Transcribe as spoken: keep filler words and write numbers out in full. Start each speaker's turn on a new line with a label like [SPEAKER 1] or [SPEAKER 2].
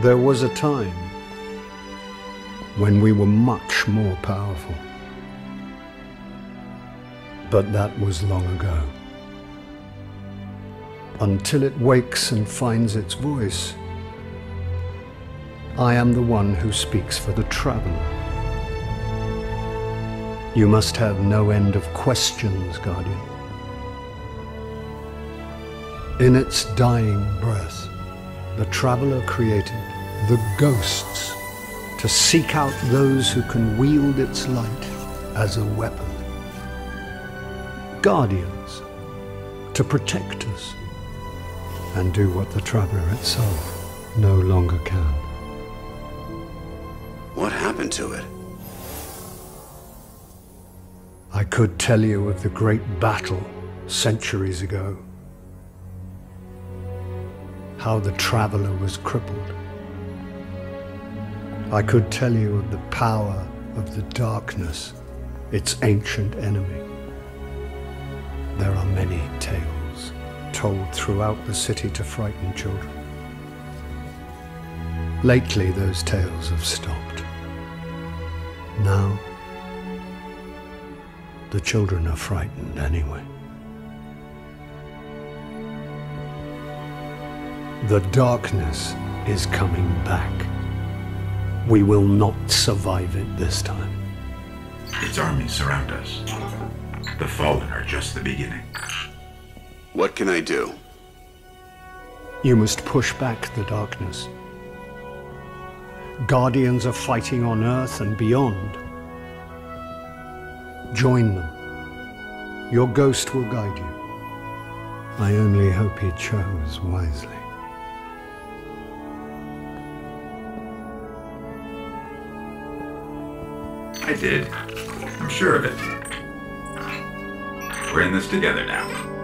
[SPEAKER 1] There was a time when we were much more powerful. But that was long ago. Until it wakes and finds its voice, I am the one who speaks for the traveler. You must have no end of questions, Guardian. In its dying breath, the traveler created the ghosts to seek out those who can wield its light as a weapon. Guardians to protect us and do what the traveler itself no longer can.
[SPEAKER 2] What happened to it?
[SPEAKER 1] I could tell you of the great battle centuries ago. How the traveler was crippled. I could tell you of the power of the darkness, its ancient enemy. There are many tales told throughout the city to frighten children. Lately, those tales have stopped. Now, the children are frightened anyway. The darkness is coming back. We will not survive it this time.
[SPEAKER 3] Its armies surround us. The Fallen are just the beginning.
[SPEAKER 2] What can I do?
[SPEAKER 1] You must push back the darkness. Guardians are fighting on Earth and beyond. Join them. Your ghost will guide you. I only hope he chose wisely.
[SPEAKER 3] I did. I'm sure of it. We're in this together now.